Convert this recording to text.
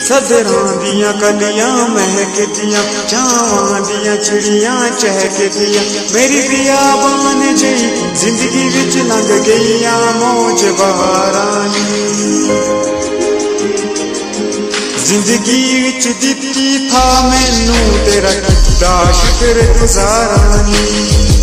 सदरां दियां कलियां महकदियां, चावां दियां चिड़ियां चहकदियां, मेरी बियाबान जई जिंदगी विच लंघ गईयां मौज बहारां नी। जिंदगी विच दित्ती था मैनू तेरा किता शुक्र गुजारां नी।